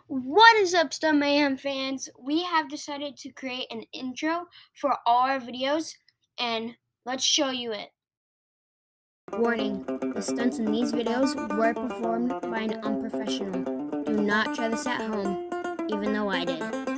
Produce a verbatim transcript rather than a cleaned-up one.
What is up, Stunt Mayhem fans? We have decided to create an intro for all our videos, and let's show you it. Warning, the stunts in these videos were performed by an unprofessional. Do not try this at home, even though I did.